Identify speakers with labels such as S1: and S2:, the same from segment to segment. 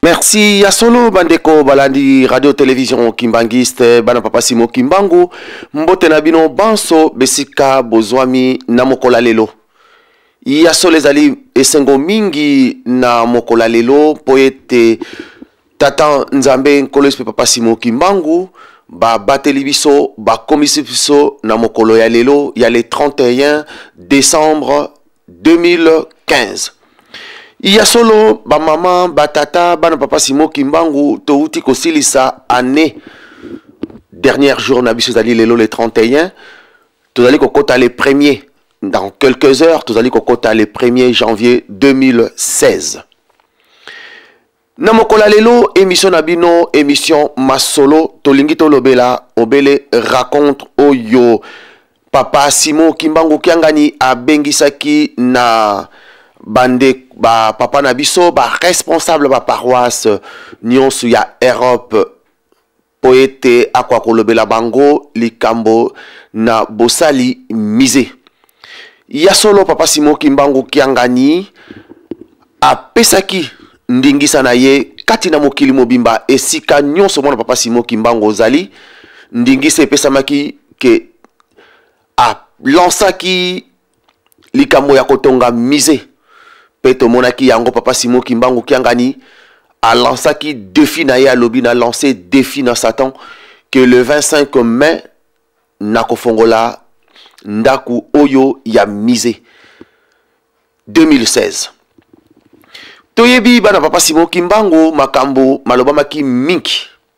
S1: Merci ya solo bandeko balandi radio télévision kimbangiste bana papa Simo Kimbangu mbote na bino banso besika bozwami na mokola lelo ya solo ezali esengo mingi na mokola lelo po ete tata nzambe nkolo espe papa Simo Kimbangu ba bateli biso ba komisi biso na mokolo ya lelo ya le 31 décembre 2015. Iya solo ba mama ba tata bana papa Simo Kimbangu touti kosilisa année dernière jour na biso zali lelo le 31 tozali kokota le premier dans quelques heures tozali kokota le 1er janvier 2016. Na mokola lelo émission na bino émission masolo tolingi tolobela obele raconte oyo papa Simo Kimbangu kiangani abengisaki na bande ba papa na biso ba responsable ba paroisse nyonso ya Europe poete akwa kolobela bango likambo na bosali mise ya solo papa Simo Kimbangu kiangani apesaki ndingisa na ye kati na mokili mobimba esika nyonso mwana papa Simo Kimbangu ozali ndingisa epesamaki ke a lansaki likambo ya kotonga mise Peto monaki yango papa Simo Kimbangu kiangani a lancé défi na ye alobi na lancé défi na Satan que le 25 mai nakofongola ndaku oyo ya mise 2016. Toyebi bana papa Simo Kimbangu makambo maloba maki minki.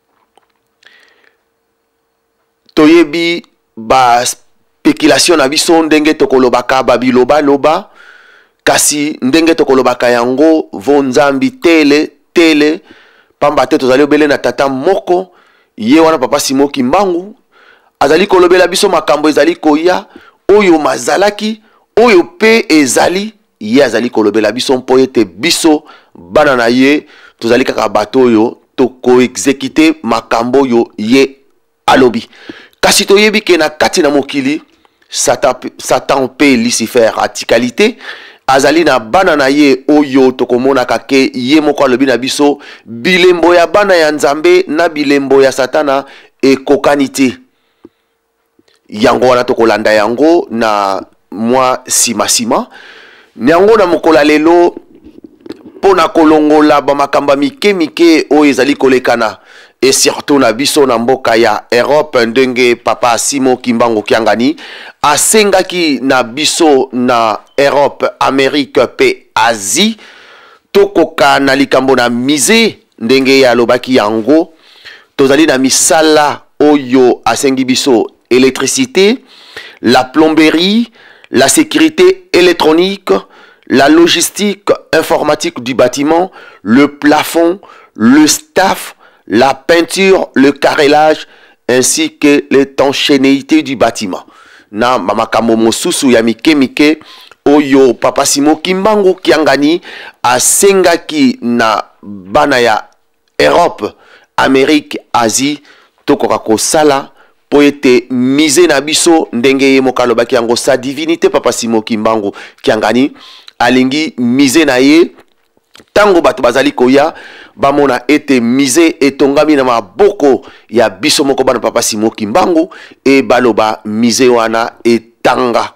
S1: Toyebi ba spéculation na biso ndenge tokolobaka babiloba loba kasi ndenge tokolobaka yango vonzambi tele pamba te tozali obele na tata moko ye wana papa Simo Kimbangu azali kolobela biso makambo ezali koya oyo mazalaki oyo pe ezali ye azali kolobela biso mpo ete biso bana na ye tozali kaka bato oyo toko exécuter makambo yo ye alobi kasi toyebi ke na kati na mokili Satan pe Lucifer atikalité azali na bana na ye oyo tokomona kake ye moko alobi na biso bilembo ya bana ya nzambe na bilembo ya satana ekokanite yango wana tokolanda yango na mwa sima yango na mokola lelo pona kolongola ba makamba mike oyo ezali kolekana et surtout na biso na mboka ya Europe ndenge papa Simo Kimbangu kiangani asengaki na biso na Europe, Amérique pe Asie tokoka na likambo na mise ndenge ya lobaki yango tozali na misala oyo asengi biso électricité, la plomberie, la sécurité électronique, la logistique informatique du bâtiment, le plafond, le staff, la peinture, le carrelage, ainsi que l'étanchéité du bâtiment. Na mamakamo mosusu ya mike oyo papa Simo Kimbangu kiangani asengaki na bana ya Europe, Amérique, Asie tokoka kosala po ete mise na biso ndenge ye mokalobaki yango sa divinité papa Simo Kimbangu kiangani alingi mise na ye tango bato bazali koya bamona ete mise etongami na maboko ya biso moko bana papa Simo Kimbangu e baloba mise wana etanga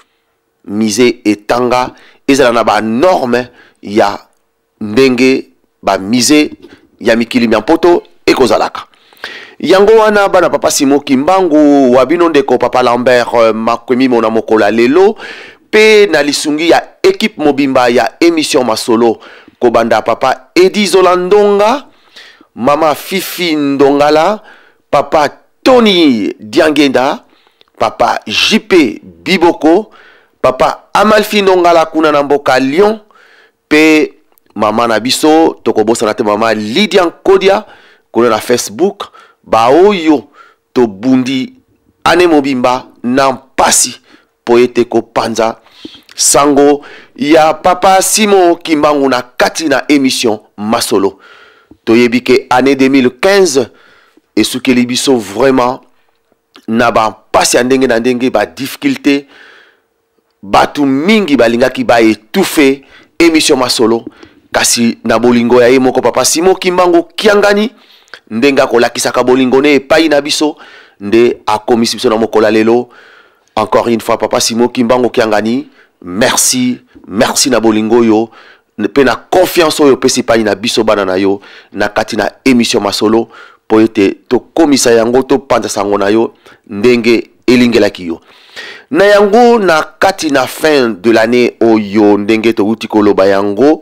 S1: mise etanga ezala na ba norme ya ndenge ba mise ya mikili mya mpoto ekozalaka yango wana bana papa Simo Kimbangu wabino ndeko papa Lambert makwemi mona mokola lelo pe na lisungi ya équipe mobimba ya émission masolo kobanda papa Edi Zolandonga, mama Fifi Ndongala, papa Tony Diangenda, papa JP Biboko, papa Amalfi Ndongala kuna na mboka Lyon, pe mama Nabiso, tokobosa nate mama Lydia Kodia, kuna na Facebook, ba oyo to bundi ane mobimba na mpasi poete ko panza sango ya papa Simo Kimbangu na kati na émission masolo toyebi ke année 2015 esukeli biso vraiment na ba pasi ndenge na ndenge ba difficulté batu mingi balingaki ba étouffer émission masolo kasi na bolingo ya ye moko papa Simon Kimbangu Kiangani ndenge akolakisaka bolingo ne epai na biso nde akomisi biso na mokolo lelo. Encore une fois papa Simon Kimbangu Kiangani, merci na bolingo yo pe na confiance oyo pesi epai na biso bana na yo na kati na émission masolo po ete tokomisa yango topanza sango na yo ndenge elingelaki yo na yango na kati na fin de l'année oyo ndenge touti koloba yango.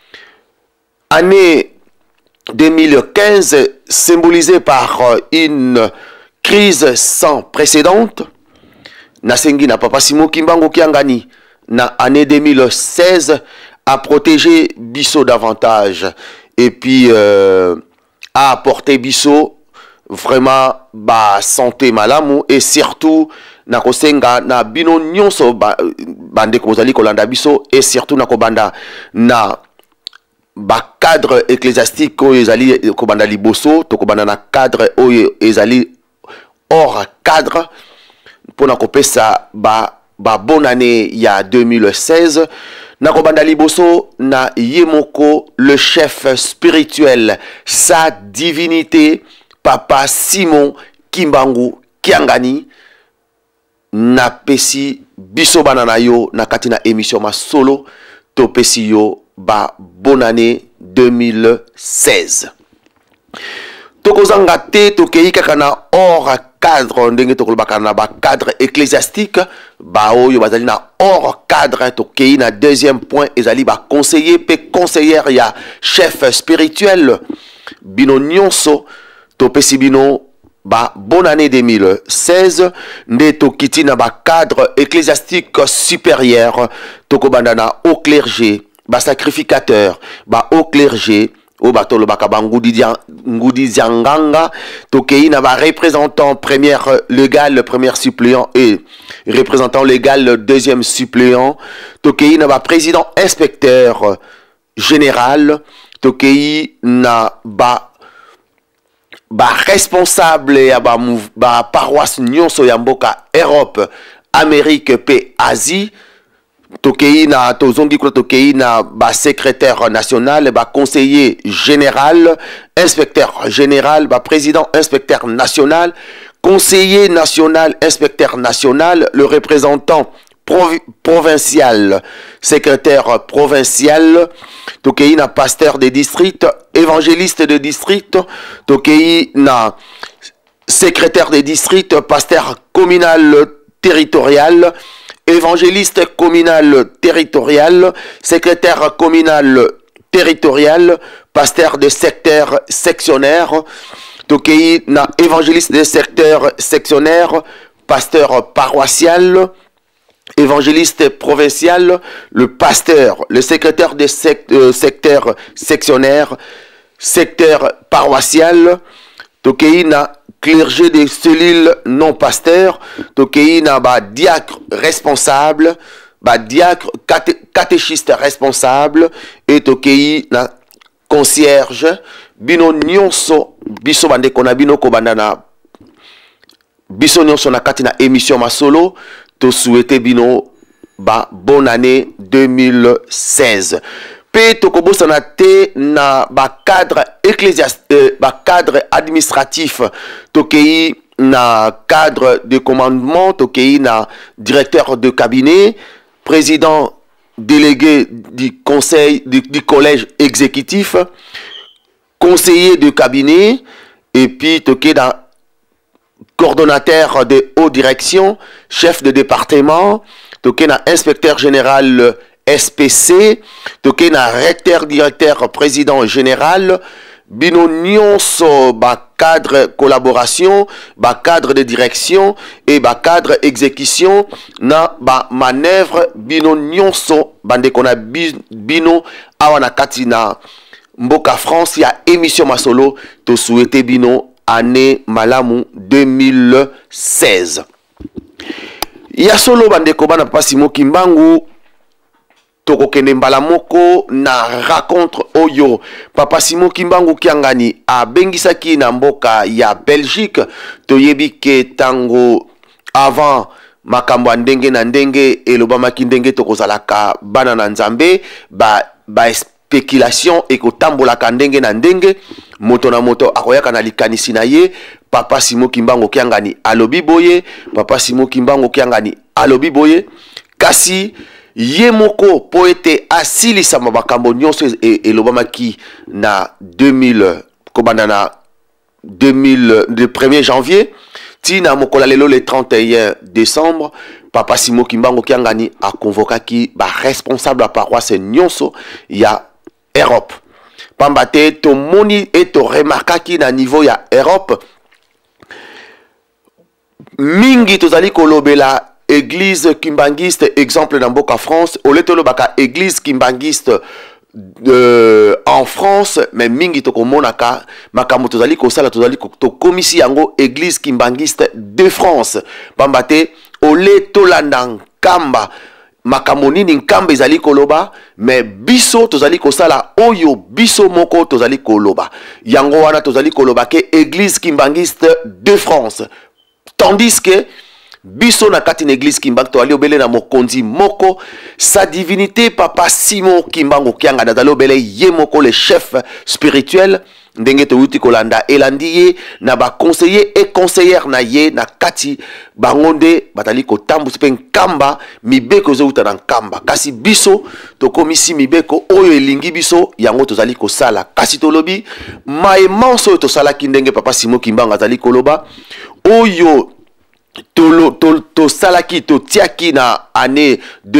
S1: Année 2015 symbolisée par une crise sans précédente. Nasengi na papa Simon Kimbangu Kiangani na année 2016 a protégé biso davantage et puis a apporté biso vraiment ba santé malamu et surtout na kosenga na bino nyonso bande kozali kolanda biso et surtout na kobanda na ba cadre ecclésiastique oyo ezali kobanda liboso to kobanda na cadre oyo ezali hors cadre pona kopesa ba bonne année ya 2016 na kobanda liboso na yemoko le chef spirituel sa divinité papa Simon Kimbangu Kiangani na pesi biso bana na yo na kati na émission masolo to pesi yo ba bonne année 2016. Tokozanga te tokei kaka na hors cadre ndenge tokolobaka na ba cadre ecclésiastique ba oyo bazali na hors cadre tokei na deuxième point ezali ba conseiller pe conseillère ya chef spirituel bino nyonso topesi bino ba bonne année 2016 nde tokiti na ba cadre ecclésiastique supérieur tokobanda na au clergé ba sacrificateur ba au clergé au batolo bakaba ngudi dianganga tokei na ba représentant première légal premier suppléant et représentant légal deuxième suppléant tokei na ba président inspecteur général tokei na ba responsable ya ba paroisse nyonso ya mboka Europe Amérique pe Asie tokei na tozongi kula tokei na ba secrétaire national ba conseiller général inspecteur général ba président inspecteur national conseiller national inspecteur national le représentant provincial secrétaire provincial tokei na pasteur de district évangéliste de district tokei na secrétaire de district pasteur communal territorial évangéliste communal territorial secrétaire communal territorial pasteur de secteur sectionnaire tokei na évangéliste de secteur sectionnaire pasteur paroissial évangéliste provincial, le pasteur, le secrétaire de secteur sectionnaire, secteur paroissial, tokei na clergé de cellules non pasteur, tokei na ba diacre responsable, ba diacre catéchiste responsable et tokei na concierge, bino nyonso biso bande kona bino ko bandana biso nyonso na kati na émission masolo. To souhaiter bino ba bonne année 2016. Pe tokobosana te na ba cadre ecclésiastique, ba cadre administratif, tokei na cadre de commandement, tokei na directeur de cabinet, président délégué du conseil du collège exécutif, conseiller de cabinet et puis tokei na coordonnateur de haute direction, chef de département, tokena inspecteur général SPC, tokena recteur directeur président général, bino nyonso ba cadre collaboration, ba cadre de direction et ba cadre exécution na ba manœuvre bino nyonso bande kona bino awana katina mboka France ya émission masolo to souhaiter bino année malamu 2016. Ya solo bandeko bana papa Simon Kimbangu toko kende mbala moko na raconte oyo papa Simon Kimbangu Kiangani a bengisaki na mboka ya Belgique toyebi ke tango avant makambo ndenge na ndenge elobamaki ndenge tokozalaka bana na Nzambe ba spéculation et kotambola kandenge na ndenge moto na moto akoyaka na likanisi na ye. Papa Simon Kimbangu kiangani alobi boye, Papa Simon Kimbangu kiangani alobi boye, kasi ye moko po ete asilisa mabakambo nyonso elobamaki na 2000 kobanda na 2000 le 1er janvier tina mokola lelo le 31 décembre. Papa Simon Kimbangu kiangani a convokaki ba responsable à paroisse nyonso ya Europe. Pambate to moni et to remarquaki na niveau ya Europe mingi tozali kolobela église kimbangiste exemple na mboka France oletolo baka église kimbangiste en France mais mingi tokomonaka makambo tozali kosala tozali tokomisi yango église kimbangiste de France. Pambate oletolanda nkamba makambo nini nkamba ezali koloba mais biso tozali kosala oyo biso moko tozali koloba yango wana tozali koloba ke église kimbangiste de France. Tandis que biso na kati na église Kimbangu to ali obele na mokonzi moko sa divinité Papa Simon Kimbangu kianga na obele ye moko le chef spirituel ndenge to uti kolanda elandi na ba conseiller et conseillère na ye na kati bangonde batali ko tambu pe nkamba mibeko zo uta na nkamba kasi biso to komisi mibeko oyo elingi biso yango tozali ko sala kasi to lobi maemanso to sala kindenge Papa Simon Kimbangu azali koloba oyo to salaki to tiaki na année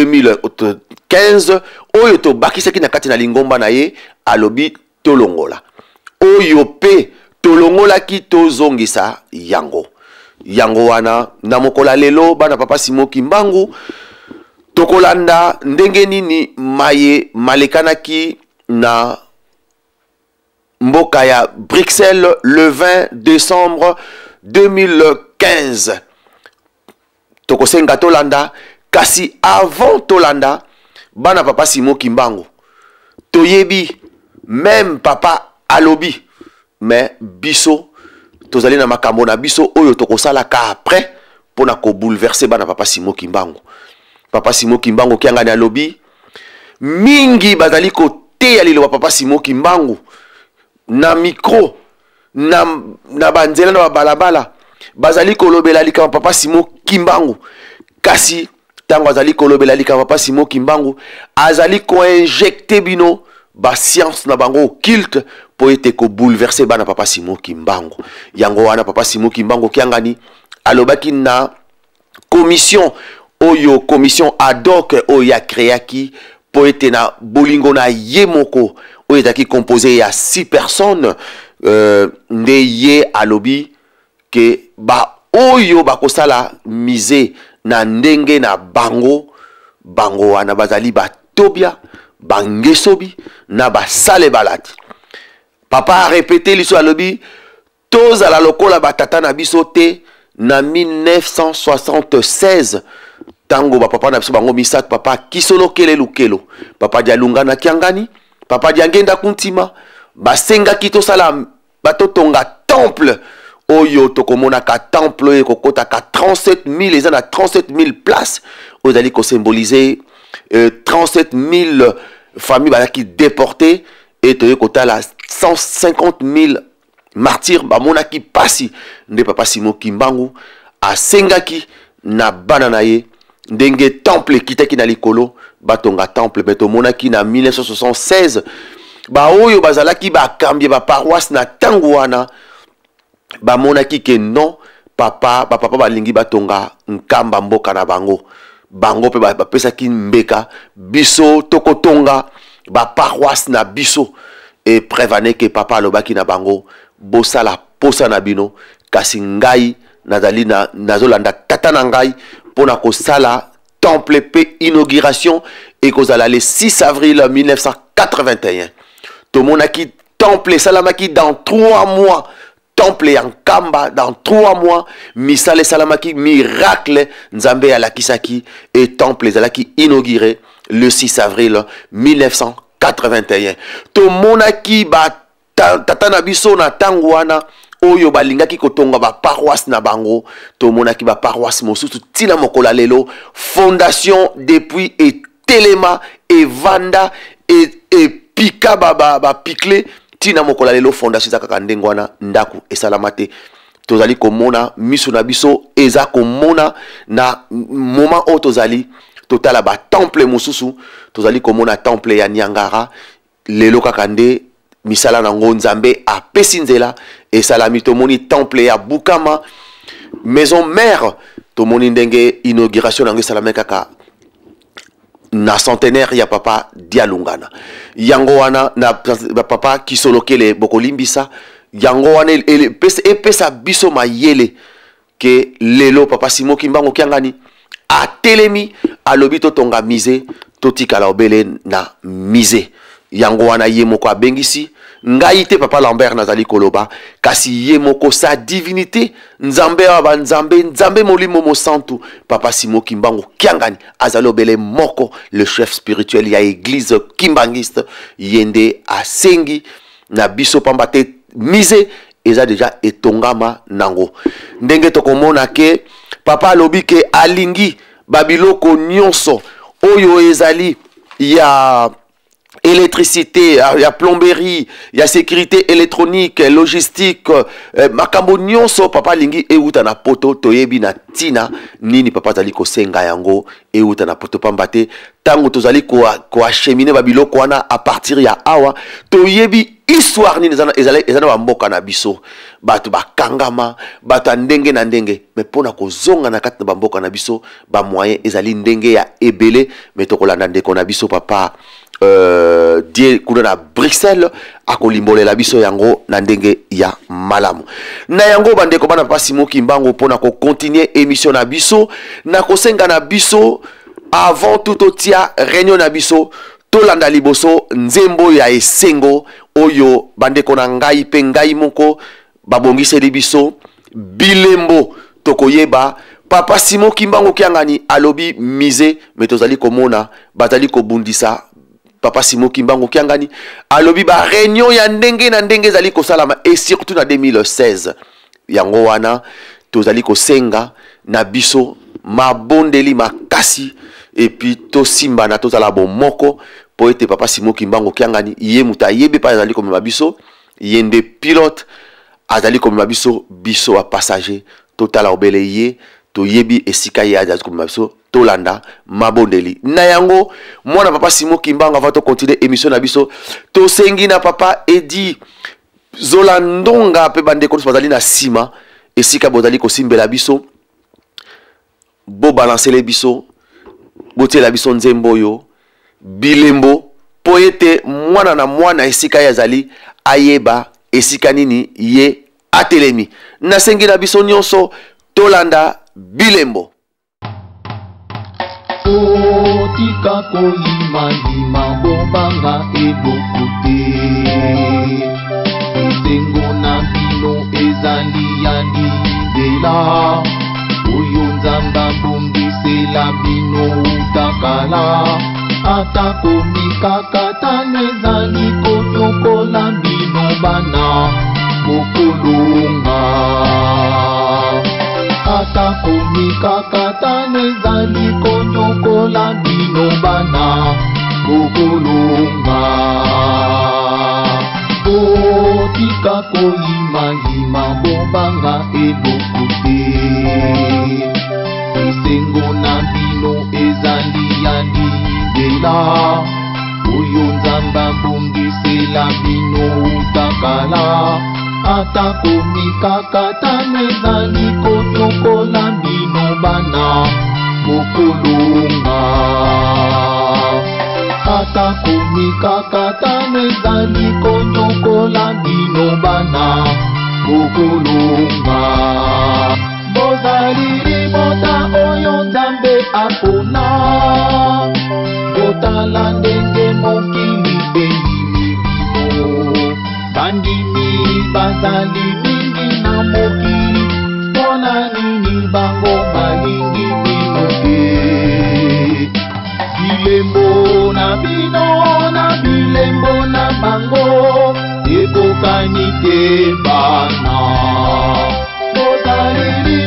S1: 2015 oyo to bakisaki na kati na lingomba na ye alobi tolongola oyo pe tolongolaki to zongisa yango wana na mokola lelo bana Papa Simon Kimbangu tokolanda ndenge nini maye malekanaki na mboka ya Bruxelles le 20 décembre 2015. Tokosenga tolanda kasi avant tolanda bana Papa Simon Kimbangu toyebi même papa alobi mais biso tozali na makambo na biso oyo tokosala ka après pona ko bouleverser bana Papa Simon Kimbangu. Papa Simon Kimbangu kianga na alobi mingi bazali ko teya lilo Papa Simon Kimbangu na micro na banzela na balabala bazali kolobela lika Papa Simon Kimbangu kasi tango azali kolobela lika Papa Simon Kimbangu azali ko injecter bino ba science na bango occulte po ete ko bouleverser bana Papa Simon Kimbangu yango wana Papa Simon Kimbangu kiangani alobaki na commission ad hoc oyo ya créaki po ete na bolingo na ye moko oyo ezaki composé ya 6 personnes nde ye alobi ke ba oyo bakosala mise na ndenge na bango wana bazali batobia bangesobi na basale balati. Papa a répété liso alobi tozala lokola batata na biso te na 1976 tango papa na biso bango misato papa kisolo kele lukelo papa dialunga na kiangani papa diangenda kuntima basenga kito sala batotonga temple oyo tokomona ka temple e kokota ka 37 000 eza na 37 000 places ozali ko symboliser 37 000 familles balaki déportées et toye kotala 150 000 martyrs bamonaki pasi nde Papa Simon Kimbangu asengaki na bana na ye ndenge temple kitaki na likolo batonga temple beto monaki na 1976 ba oyo bazalaki bakambi ba paroisse na tango wana bamonaki ke non papa balingi batonga nkamba mboka na bango pe bapesaki mbeka biso tokotonga ba paroisse na biso et prévane que papa alobaki na bango bosala posa na bino kasi ngai nazali nazolanda tata na ngai pona kosala temple pe inauguration et kozala le 6 avril 1981 tomonaki temple salamaki dans 3 mois temple en Kamba dans 3 mois misale salamaki miracle nzambe alakisaki et temple zalaki inauguré le 6 avril 1981 tomonaki ba tata na biso na tango wana oyo balingaki kotonga ba paroisse na bango tomonaki ba paroisse mosusu tina mokola lelo fondation depuis et telema et vanda et pika ba pikle tina mokola lelo fondation zakaka ndengwana ndaku esalamate tozali komona miso na biso eza komona na moment o tozali totala ba temple mosusu tozali komona temple ya Niangara lelo kaka nde misala na ngonzambe apesi nzela esalami tomoni temple ya Bukama maison mère tomoni ndenge inauguration na ngesalame kaka na centenaire ya papa Dialungana yango wana na papa kisolokele bokolimbisa yango wana epesa biso mayele ke lelo papa Simon Kimbangu Kiangani atelemi alobi totonga mise totikala obele na mise yango wana ye moko abengisi ngai te papa Lambert nazali koloba kasi ye moko sa divinité nzambe wa banzambe nzambe molimo mosantu papa Simon Kimbangu Kiangani azali obele moko le chef spirituel ya église kimbangiste yende asengi na biso pamba te mise eza deja etongama nango ndenge tokomona ke papa alobi ke alingi babiloko nyonso oyo ezali ya électricité, ya plomberie, ya sécurité électronique, logistique, makambo nyonso papa lingi euta na poto toyebi na tina nini papa zali ko senga yango euta na poto pambate tango tozali ko acheminer babiloko wana à partir ya awa toyebi histoire nini ezana ba mboka na biso batu bakangama batu ndenge na ndenge mais pona ko zonga na kati na ba mboka na biso ba moyen ezali ndenge ya ebele mais tokolanda ndeko na biso papa die kuna na Bruxelles akolimbolela biso yango na ndenge ya malamu na yango bandeko bana papa Simon Kimbangu pona ko continuer émission na biso na kosenga na biso avant tout otia réunion na biso tolanda liboso nzembo ya esengo oyo bandeko na ngai pe ngai moko babongiseli biso bilembo tokoyeba papa Simon Kimbangu Kiangani alobi mise metozali komona bazali kobundisa papa Simon Kimbangu Kiangani alobi ba réunion ya ndenge na ndenge zali kosalama et surtout na 2016 yango wana tozali kosenga na biso mabondeli makasi et puis to simba na tozala bomoko po ete papa Simon Kimbangu Kiangani ye muta yebe pa azali komema biso yende pilote azali komema biso a passager totala obele ye to yebi esika ye azali komema biso tolanda mabondeli na yango mwana papa Simon Kimbangu va to continuer émission na biso to sengi na papa Edi Zolandonga pe bandeko bazali na sima esika bozali kosimbela biso bo balancer les biso botie la biso nzembo yo bilembo po ete mwana na mwana esika ya zali ayeba esika nini ye atelemi na sengi na biso nyonso tolanda bilembo
S2: Tika koyima yima bobanga edokote Esengo na bino ezali ya libela Oyo nzamba bongisela bino utakala Atako mikakatano ezali kotokola bino bana bokolonga Atako mikakatano ezali kotokola bino bana bokolonga Tika koyima yima bobanga edokote Esengo na bino ezali ya libela Oyo nzamba bongisela bino utakala Atako mikakatano ezali kotokola bino bana bokolonga Atako mikakatano ezali kotokola bino bana bokolonga Bozali libota oyo nzambe apona Botala ndenge mokili eyimi bino Bandimi bazali mingi na mokili Pona nini bango balingi bino te Bilembo na bino na bilembo na bango Ekokani te bana Bozali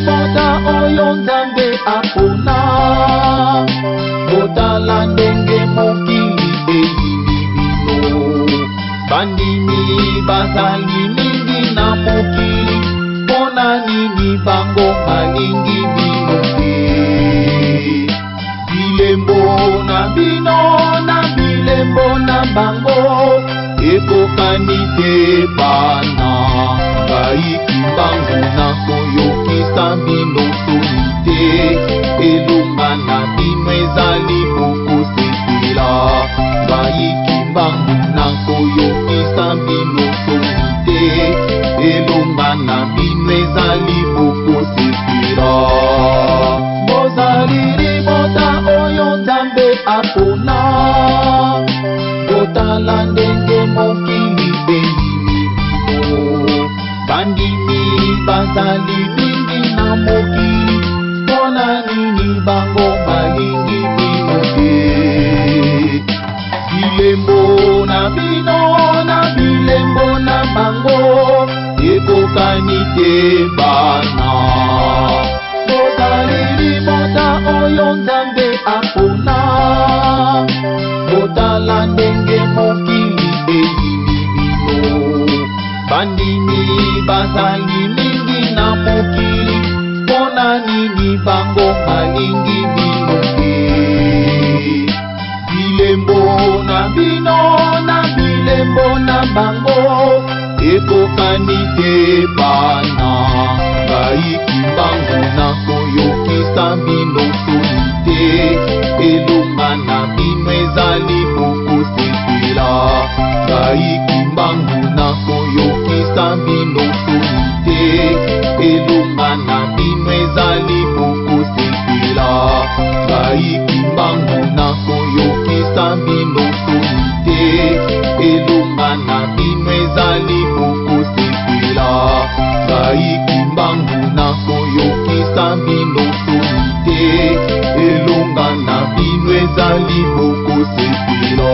S2: na bino na bilembo na bango ekokani te bana ngai kimbangu nakoyokisa bino soni te elonga na bino ezali bokosepela ngai kimbangu nakoyokisa bino soni te elonga na bino ezali bokosepela bozali libota oyo nzambe apona botala ndenge mokili eyimi bino bandimi bazali mingi na mokili mpona nini bango balingi bino te bilembo na bino na bilembo na bango ekokani te bana bozali libota oyo nzambe apona botala ndenge mokili eyimi bino bandimi bazali mingi na mokili mpona nini bango balingi bino te bilembo na bino na bilembo na bango ekokani te bana ngai kimbangu nakoyokisa bino soni te elonga na bino ezali bokosepela ngai kimbangu nakoyokisa bino soni te elonga na bino ezali bokosepela ngai kimbangu nakoyokisa bino soni te elonga na bino ezali bokosepela ngai kimbangu nakoyokisa bino soni te elonga na bino ezali bokosepela.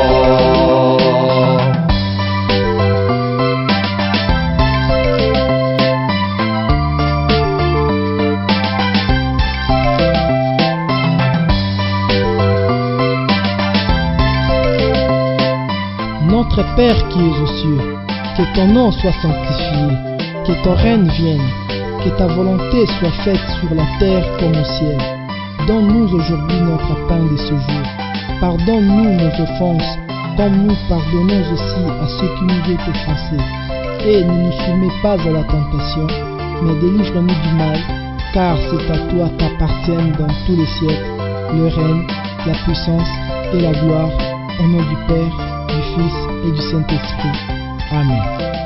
S3: Notre Père qui es aux cieux, que ton nom soit sanctifié, que ton règne vienne, que ta volonté soit faite sur la terre comme au ciel. Donne-nous aujourd'hui notre pain de ce jour. Pardonne-nous nos offenses, comme nous pardonnons aussi à ceux qui nous ont offensés. Et ne nous soumets pas à la tentation, mais délivre-nous du mal, car c'est à toi qu'appartiennent dans tous les siècles le règne, la puissance et la gloire, au nom du Père, du Fils et du Saint-Esprit. Amen.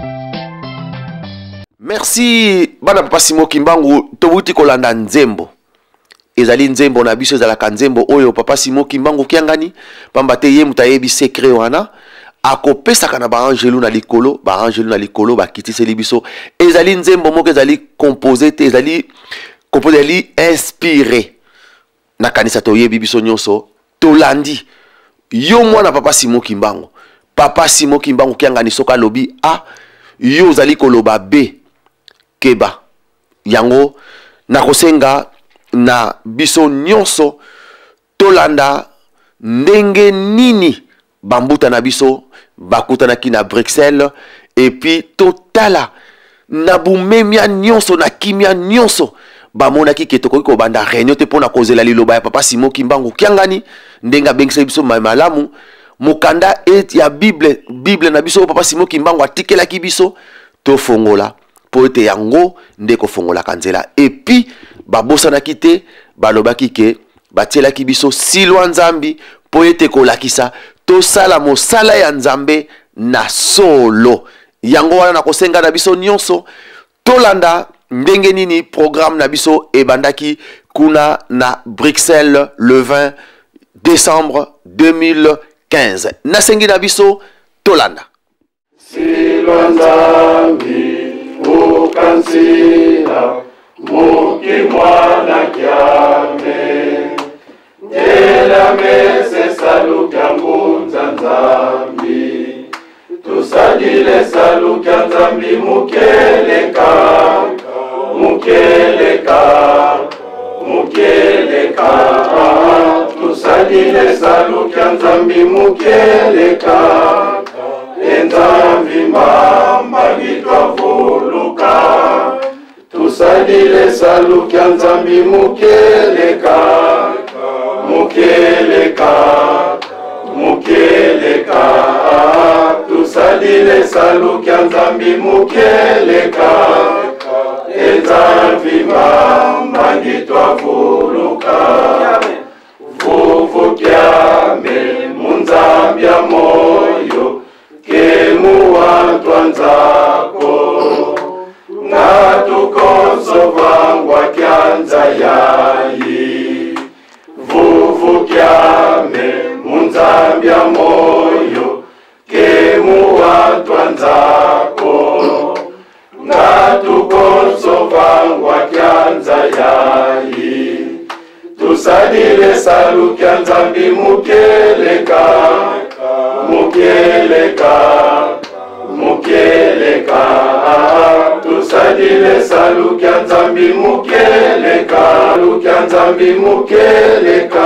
S1: Merci bana papa Simon Kimbangu tobuti kolanda nzembo ezali nzembo na biso ezalaka nzembo oyo papa Simon Kimbangu kiangani pamba te ye mutayebi secret wana akopesaka na baangelu na likolo bakitiseli biso ezali nzembo moko ezali composé te ezali inspiré na kanisa toyebi biso nyonso tolandi yo mwana papa Simon Kimbangu kiangani soka lobi a yo zali koloba b keba yango nakosenga na biso nyonso tolanda ndenge nini bambuta na biso bakutanaki na Bruxelles et puis totala na bumemia nyonso na kimia nyonso bamonaki ke tokoki kobanda réunion te pona kozela liloba ya papa Simon Kimbangu kiangani ndenga bengisa biso malamu mukanda et ya Bible na biso papa Simon Kimbangu atikelaki biso to fongola po ete yango ndeko fongola kanzela et puis babosanaki te balobaki ke batielaki biso silwa nzambi po ete kolakisa to sala mosala ya nzambe na solo yango wana na kosenga na biso nyonso tolanda ndenge nini programme na biso ebandaki kuna na Bruxelles le 20 décembre 2015 nasengi na biso tolanda
S4: silwa nzambi ukansila muki mwana kyame njela mese saluka ngunza nzambi tusadile saluka nzambi mukeleka tusadile saluka nzambi mukeleka enzambi mamba gitwavuluka tusadile saluka nzambi mukeleka mukeleka mukeleka tusalile saluki ya nzambi mukeleka ezalvima mbangi twavuluka vuvukyame munzambi ya moyo kemuwa twanzako ngatukonsovangwa kyanza yayi vuvukyame munzambi ya moyo kemuwa twanzako ngatukonsovangwa kyanza yayi tusalile saluki ya nzambi mukeleka mukeleka mukeleka tusalile saluki ya nzambi mukeleka saluki ya nzambi mukeleka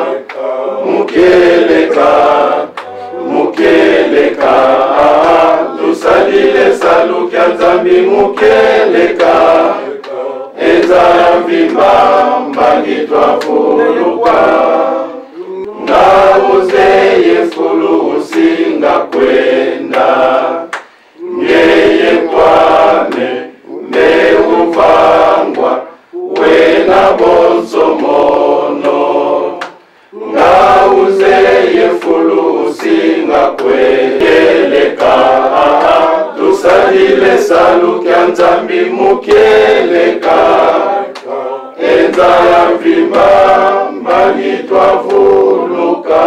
S4: mukeleka mukeleka tusalile saluki ya nzambi mukeleka ezamvimba mbangi twavuluka ngauzeye fulu usinga kwenda ngeye kwame meuvangwa wena bonsomono ngauzeye fulu usinga kwendeleka tusalile saluki ya nzambi mukeleka enza ya mvimba mbangi twavuluka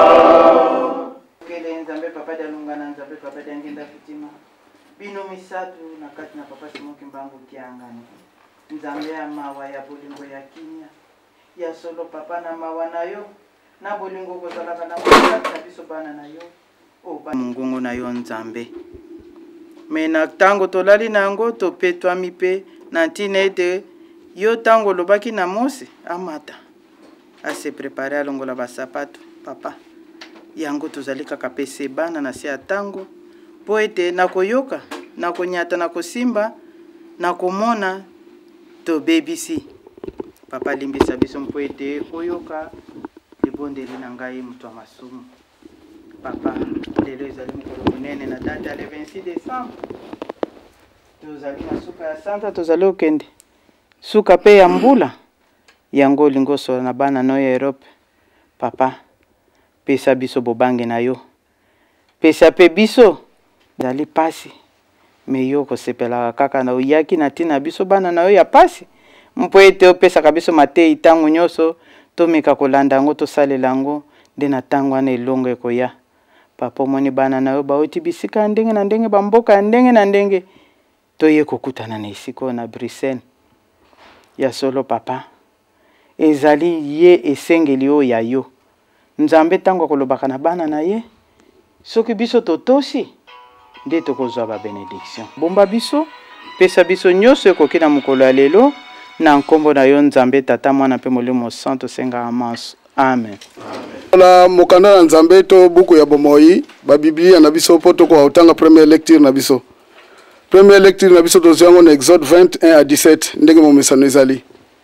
S5: kele nzambe papa dalunga na nzambe papa dangenda fitima bino misatu na kati na papa simoki mbangu kiangani nzambe ya mawa ya bolingo ya kinya ya solo papa na mawa nayo na bolingo kozalaka na mokati na biso bana nayo o mungungu na yo nzambe me na tango tolali nango topetwami mpe na ntina ete yo tango olobaki na Mose amata ase prepare alongola basapato papa yango tozali kaka pese bana na se ya tango po ete nakoyoka nakonyata nakosimba nakomona tobebisi papa limbisa biso mpo ete oyoka libondeli na ngai moto ya masumu papa lelo ezali mokolo monene na date ya le 26 décembre tozali na suka ya santa tozali okende suka pe ya mbula yango olingi osola na bana no ya Europe papa pesa biso bobange na yo pesa pe biso ezali pasi me yo kosepelaka kaka na oyaki na ntina biso bana na yo ya pasi mpo ete opesaka biso matei ntango nyonso tomeka kolanda yango tosalela yango nde na ntango wana elongo ekoya papa omoni bana na yo bauti bisika ya ndenge na ndenge bamboka ya ndenge na ndenge toye kokutana na esika na Bruxelles ya solo papa ezali ye esengeli oyo ya yo nzambe ntango akolobaka na bana na ye soki biso totosi nde tokozwa ba benediction bomba biso pesa biso nyonso ekoki na mokolo ya lelo na nkombo na yo nzambe tata mwana mpe molimo santo senga amaso amen
S6: na mokanda na nzambe to buku ya bomoi ba biblia na biso po to ko otanga première lecture na biso première lecture na biso tozwi yango na Exode 21 à 17 ndenge momesano ezali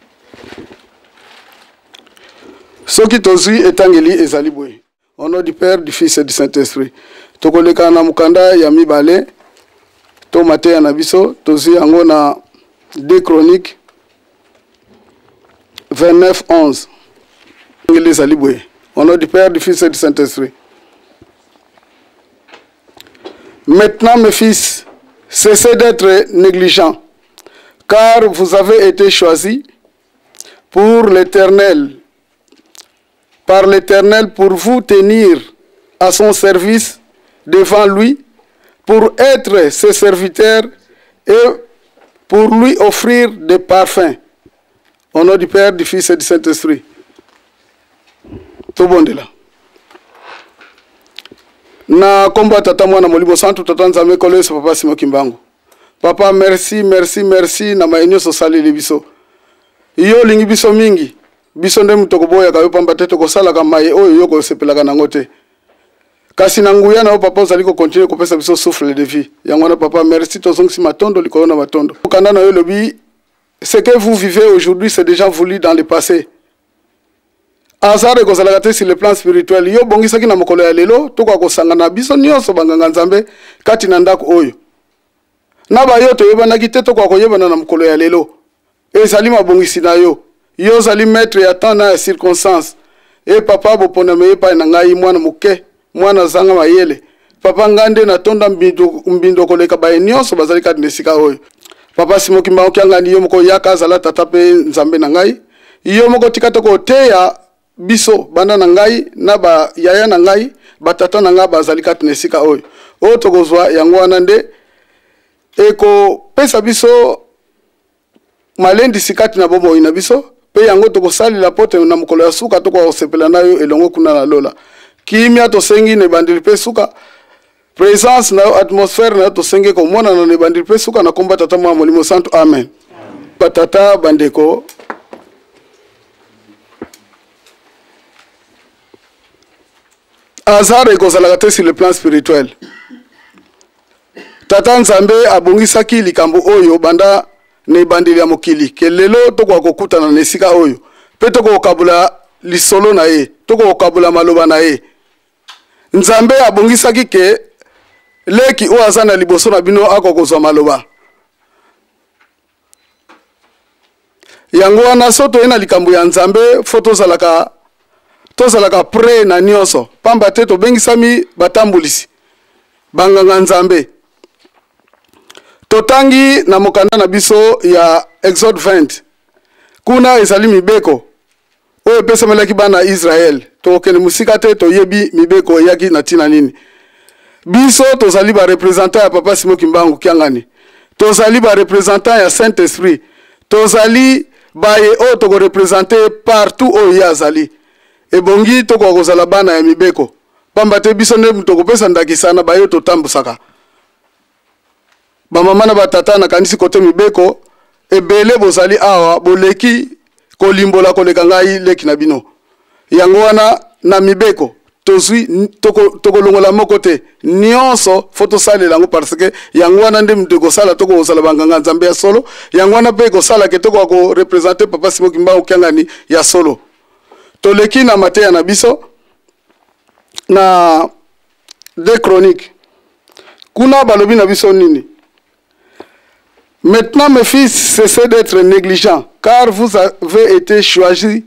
S6: soki tozwi etangeli ezali boye au nom du Père, du Fils et du Saint-Esprit tokoleka na mokanda ya mibale to mateya na biso tozwi yango na 2 Chroniques 29:11 etangeli ezali boye au nom du Père, du Fils et du Saint-Esprit. Maintenant mes fils, cessez d'être négligents, car vous avez été choisis pour l'Éternel, par l'Éternel, pour vous tenir à son service devant lui, pour être ses serviteurs et pour lui offrir des parfums. Au nom du Père, du Fils et du Saint-Esprit. Tout bon de là. Na komba tata mwana molimo santu tata nzambe kolesa papa Simoki Mbangu. Papa merci merci merci na maenyo sosali libiso. Iyo lingi biso mingi. Biso nde mutoko boya kayo pamba teto kosala kama oyo yoko sepelaka nango te. Kasi na nguya na papa ozali ko continuer kopesa biso souffle de vie. Yango na papa merci tozongisi matondo likolo na matondo. Kanda na yo lobi ce que vous vivez aujourd'hui c'est déjà voulu dans le passé. azare kozalaka te sur le plan spirituel. Yo bongisaki na mokolo ya lelo toko kosangana biso nyonso banganga nzambe kati na ndako oyo. Na ba yo toyebanaki te toko koyebana na mokolo ya lelo. Ezali mabongisi na yo. Yo zali maître ya temps na circonstance. E papa bopona me pa na ngai mwana muke, mwana zanga mayele. Papa ngande na tonda mbindo koleka ba nyonso bazali kati nesika oyo. Papa Simon Kimbangu kiangani yo moko yaka zala tata pe nzambe na ngai. Yo moko tikata ko teya biso banda na ngai na ba yaya na ngai batata na ngai bazali kati nesika oyo. O tokozwa yango wana nde eko pesa biso malendi sikati na bobo ina biso pe yango tokosali la pote na mokolo ya suka toko osepela nayo elongo kuna na lola. Kimia to sengi ne bandili pe suka présence na atmosphère na to senge ko mona na ne bandili pe suka na komba tata mwa molimo santo amen. Patata bandeko azare kozalaka te sur le plan spirituel. Tata Nzambe abongisaki likambo oyo banda ne bandeli ya mokili ke lelo toko kokutana na nesika oyo pe toko okabula lisolo na ye toko okabula maloba na ye. Nzambe abongisaki ke leki o azana liboso na bino akokozwa maloba yango wana soto ena likambo ya Nzambe foto tozalaka pre na nyonso pamba te tobengisami batambulisi banganga Nzambe. Totangi na mokanda na biso ya Exode 20 kuna ezali mibeko oyo pesamelaki bana Israel tokende musika te toyebi mibeko yaki na tina nini. Biso tozali ba representant ya Papa Simon Kimbangu kiangani, tozali ba representant ya Saint-Esprit, tozali baye oyo toko representer partout oyo yazali ebongi toko kozala bana ya mibeko pamba te biso nde toko pesa ndakisana baye totambusaka ba mama na batata na kanisi kote mibeko ebele bozali awa boleki kolimbola koleka ngai leki na bino yango wana na mibeko tozwi toko longola moko te nyonso foto sale lango parce que yango wana nde mteko sala toko kozala banganga Nzambe ya solo yango wana pe ko sala ke toko ko représenter Papa Simon Kimbangu kiangani ya solo toleki na mateya na biso na de chroniques kuna balobi na biso nini. Maintenant, mes fils, cessez d'être négligents, car vous avez été choisis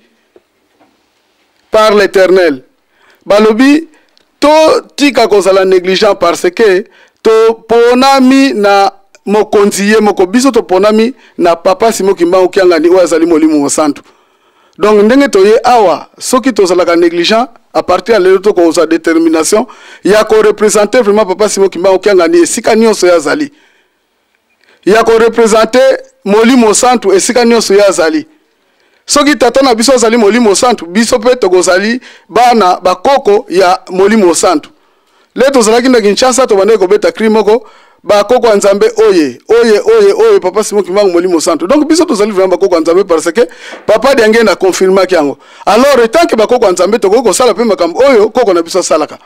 S6: par l'Éternel. Balobi, to tika kozala négligent parce que to ponami na mokonziye moko biso to ponami na Papa Simon Kimbangu kiangani o azali molimo santu. Donc ndenge toye awa soki tozalaka négligent à partir de l'autre ko za détermination ya ko représenter vraiment Papa Simon Kimbangu kiangani esika nyonso ya zali. Ya ko représenter molimo santu esika nyonso ya zali. Soki tata na biso azali molimo santu biso pe tokozali bana bakoko ya molimo santu. Le tozalaki na Kinshasa to bande ko beta krimoko bakoko ya Nzambe oye Papa Simon Kimbangu molimo santu. Donc biso tozali vraiment bakoko ya Nzambe parce que papa diange na confirmer kiango. Alors tant que bakoko ya Nzambe toko sala pe makambo oyo koko na biso salaka.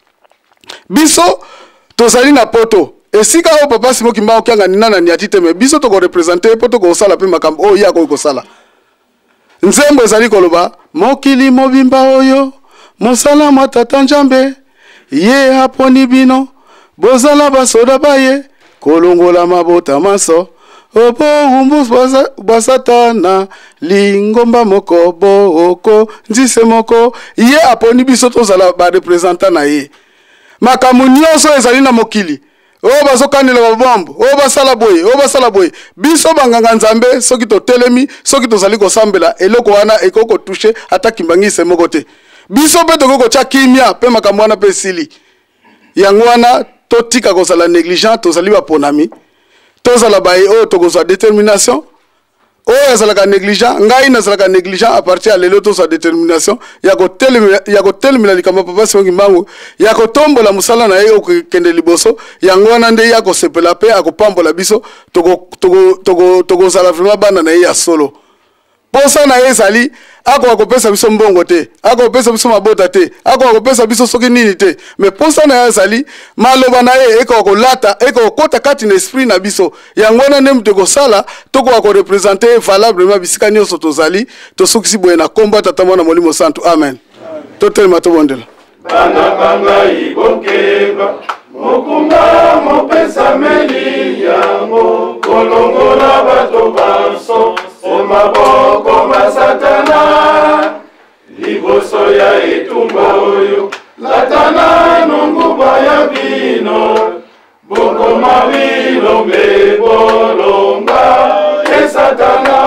S6: Biso tozali na poto esika o Papa Simon Kimbangu kiangani nana ni atite me biso toko représenter poto ko sala pe makambo oyo ya ko sala. Nzembo ezali koloba mokili mobimba oyo mosala matata Nzambe ye aponi bino bozala basoda baye kolongola mabota maso opo umbu basatana lingomba moko boko nzise moko ye aponi biso tozala ba representant na ye makamu nyonso ezali na mokili o bazokanela babombo o basala boye biso banganga Nzambe soki to telemi soki tozali kosambela eloko wana ekoko toucher ata kimbangise moko te biso pe tokoko tya kimia pe makambo wana pe sili yango wana totika kozala négligent tozali baponami tozala baye oyo tokozwa détermination oyo azalaka négligent ngai nazalaka négligent à partir ya lelo tozwa détermination ya kotelemela likambo Papa Simon Kimbangu ya kotombola musala na ye okende liboso yango wana nde ya kosepela pe akopambola biso tokozala vraiment bana na ye ya solo posa na ezali ako akopesa biso mbongo te, ako akopesa biso mabota te, ako akopesa biso soki nini te, mais posa na ezali maloba na ye eko akolata eko okota kati na esprit na biso yango wana nde mutu ekosala toko akorepresente valablement bisika nyonso tozali tosukisi boye na kombo tata mwana molimo santu amen totelema tobondela
S4: bana banga ibokeba mokumba mopesa meli yango kolongola bato baso omaboko masatana liboso ya etumba oyo latana nonguba ya bino bokoma bilombe bolonga esatana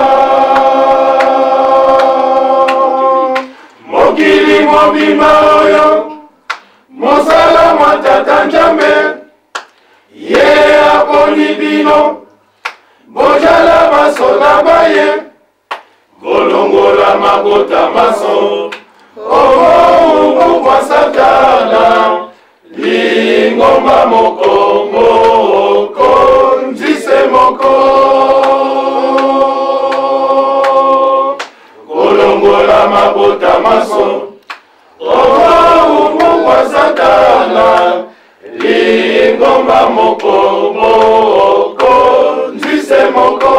S4: mokili mobima oyo mosala matata njambe ye aponi bino bojala basoda baye kolongola mabota maso omo kwa satana lingomba mokombo konzise moko kolongola mabota maso omo kwa satana lingomba mokombo konzise moko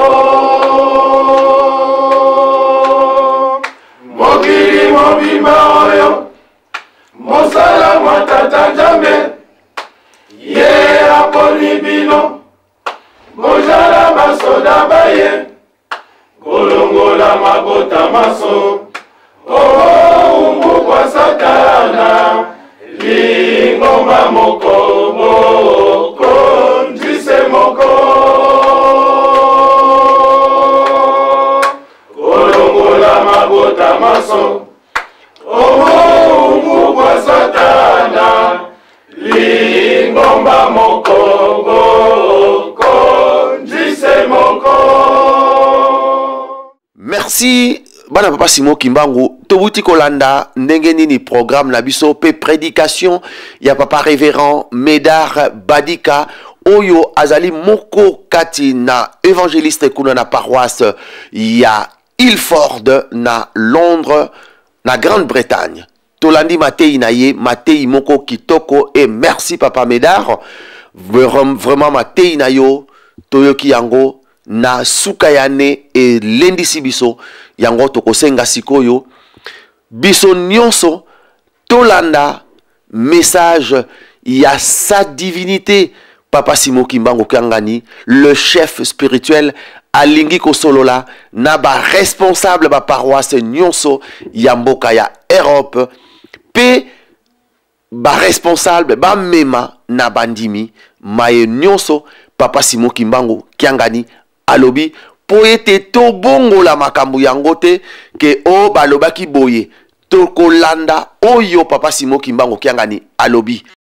S4: mokili mobima oyo mosala matata njambe ye aponi bino bojala basoda baye kolongola mabota maso umbu kwa satana lingomba mokombo konzise moko kolongola mabota maso umbu kwa satana lingomba mokombo konzise moko.
S1: Merci bana papa Simon Kimbangu tobuti kolanda ndenge nini programme na biso pe prédication ya papa révérend Médard Badika oyo azali moko kati na évangéliste kuna na paroisse ya Ilford na Londres na Grande-Bretagne. Tolandi matei na ye matei moko kitoko et merci papa Médard vraiment matei na yo toyoki yango na sukayane e lendisi biso yango tokosenga sikoyo biso nyonso tolanda message ya sa divinité papa Simon Kimbangu Kangani le chef spirituel alingi kosolola na ba responsable ba paroisse nyonso ya mboka ya Europe pe ba responsable ba mema na bandimi maye nyonso papa Simon Kimbangu Kangani alobi po ete to bongo la makambu yango te ke o balobaki boye to kolanda oyo papa Simon Kimbangu Kangani alobi